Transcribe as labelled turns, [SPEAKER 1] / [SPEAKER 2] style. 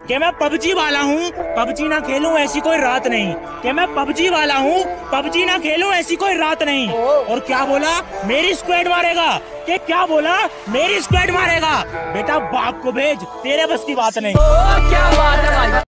[SPEAKER 1] कि मैं पबजी वाला हूँ, पबजी ना खेलूं ऐसी कोई रात नहीं। कि मैं पबजी वाला हूँ, पबजी ना खेलूं ऐसी कोई रात नहीं। और क्या बोला, मेरी स्क्वाड मारेगा। कि क्या बोला, मेरी स्क्वाड मारेगा। बेटा बाप को भेज, तेरे बस की बात नहीं।
[SPEAKER 2] क्या बात है भाई।